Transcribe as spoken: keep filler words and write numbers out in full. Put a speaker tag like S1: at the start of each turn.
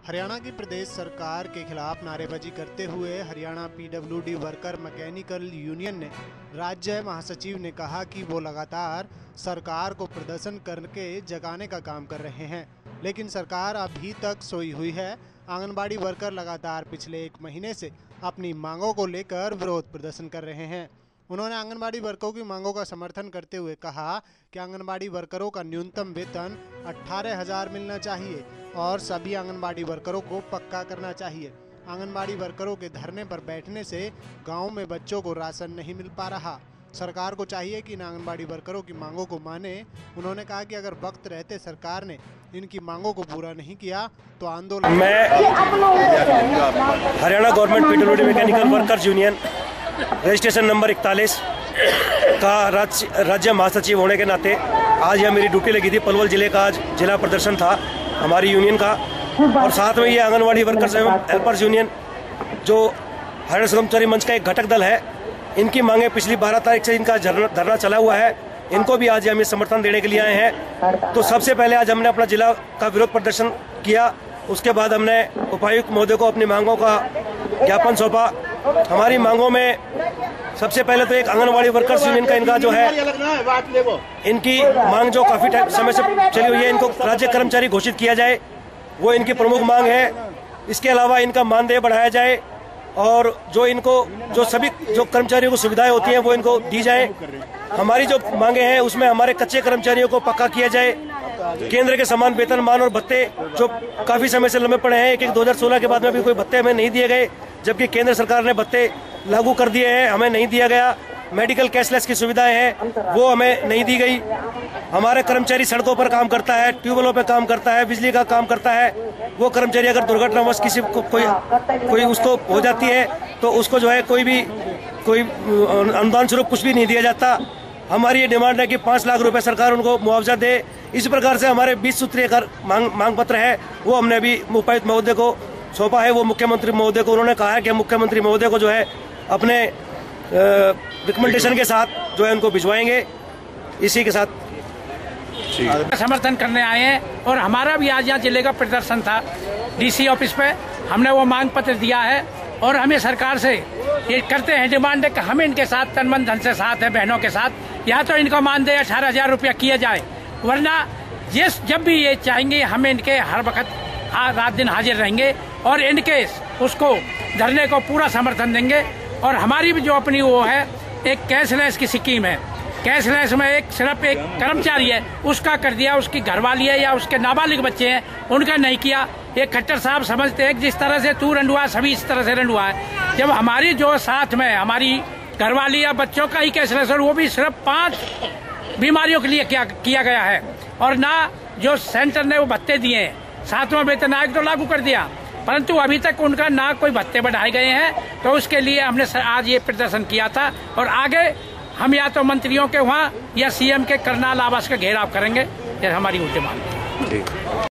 S1: हरियाणा की प्रदेश सरकार के खिलाफ नारेबाजी करते हुए Haryana PWD worker mechanical union ने राज्य महासचिव ने कहा कि वो लगातार सरकार को प्रदर्शन करके जगाने का काम कर रहे हैं, लेकिन सरकार अभी तक सोई हुई है। आंगनबाड़ी वर्कर लगातार पिछले एक महीने से अपनी मांगों को लेकर विरोध प्रदर्शन कर रहे हैं। उन्होंने आंगनबाड़ी वर्करों की मांगों का समर्थन करते हुए कहा कि आंगनबाड़ी वर्करों का न्यूनतम वेतन अठारह हजार मिलना चाहिए और सभी आंगनबाड़ी वर्करों को पक्का करना चाहिए। आंगनबाड़ी वर्करों के धरने पर बैठने से गांव में बच्चों को राशन नहीं मिल पा रहा। सरकार को चाहिए कि इन आंगनबाड़ी वर्करों की मांगों को माने। उन्होंने कहा कि अगर वक्त रहते सरकार ने इनकी मांगों को पूरा नहीं किया तो आंदोलन।
S2: मैं Haryana government PWD mechanical workers union registration number इकतालीस का राज्य राज्य महासचिव होने के नाते आज यह मेरी ड्यूटी लगी थी। पलवल जिले का आज जिला प्रदर्शन था हमारी यूनियन का, और साथ में ये आंगनवाड़ी वर्कर्स एवं हेल्पर्स यूनियन जो हरियाणा कर्मचारी मंच का एक घटक दल है, इनकी मांगे पिछली बारह तारीख से इनका धरना चला हुआ है। इनको भी आज हम समर्थन देने के लिए आए हैं। तो सबसे पहले आज हमने अपना जिला का विरोध प्रदर्शन किया, उसके बाद हमने उपायुक्त महोदय को अपनी मांगों का ज्ञापन सौंपा। हमारी मांगों में सबसे पहले तो एक आंगनवाड़ी वर्कर्स यूनियन का इनका जो है इनकी मांग जो काफी समय से चली हुई है, इनको राज्य कर्मचारी घोषित किया जाए, वो इनकी प्रमुख मांग है। इसके अलावा इनका मानदेय बढ़ाया जाए और जो इनको जो सभी जो कर्मचारियों को सुविधाएं होती हैं वो इनको दी जाए। हमारी जो मांगे हैं उसमें हमारे कच्चे कर्मचारियों को पक्का किया जाए। केंद्र के समान वेतनमान और भत्ते जो काफी समय से लंबे पड़े हैं, एक एक दो हजार सोलह के बाद में भी कोई भत्ते हमें नहीं दिए गए, जबकि केंद्र सरकार ने भत्ते लागू कर दिए हैं, हमें नहीं दिया गया। मेडिकल कैशलेस की सुविधाएं हैं वो हमें नहीं दी गई। हमारे कर्मचारी सड़कों पर काम करता है, ट्यूबवेलों पर काम करता है, बिजली का काम करता है। वो कर्मचारी अगर दुर्घटनावश किसी को कोई कोई उसको हो जाती है तो उसको जो है कोई भी कोई अनुदान स्वरूप कुछ भी नहीं दिया जाता। हमारी ये डिमांड है कि पाँच लाख रुपए सरकार उनको मुआवजा दे। इस प्रकार से हमारे बीस सूत्रीय मांग मांग पत्र है वो हमने अभी उपायुक्त महोदय को सौंपा है। वो मुख्यमंत्री महोदय को उन्होंने कहा है कि मुख्यमंत्री महोदय को जो है अपने रिकमेंडेशन के साथ जो है उनको भिजवाएंगे। इसी के साथ
S3: समर्थन करने आए हैं और हमारा भी आज यहाँ जिले का प्रदर्शन था डीसी ऑफिस पे। हमने वो मांग पत्र दिया है और हमें सरकार से ये करते हैं डिमांड है कि हम इनके साथ तन मन धन से साथ है, बहनों के साथ। या तो इनको मानदेय अठारह हजार रुपया किया जाए, वरना जिस जब भी ये चाहेंगे हम इनके हर वक्त रात दिन हाजिर रहेंगे और इनके उसको धरने को पूरा समर्थन देंगे। और हमारी भी जो अपनी वो है एक कैशलेस की स्कीम है, कैशलेस में एक सिर्फ एक कर्मचारी है उसका कर दिया, उसकी घरवाली है या उसके नाबालिग बच्चे हैं उनका नहीं किया। ये खट्टर साहब समझते हैं जिस तरह से तू रंडुआ सभी इस तरह से रंडुआ है। जब हमारी जो साथ में हमारी घरवाली या बच्चों का ही कैशलेस और वो भी सिर्फ पांच बीमारियों के लिए किया, किया गया है, और ना जो सेंटर ने वो भत्ते दिए हैं, सातवां वेतन आयोग तो लागू कर दिया, परंतु अभी तक उनका ना कोई भत्ते बढ़ाए गए हैं। तो उसके लिए हमने आज ये प्रदर्शन किया था और आगे हम या तो मंत्रियों के वहाँ या सीएम के करनाल आवास का घेराव करेंगे। ये हमारी उल्टी मांग है।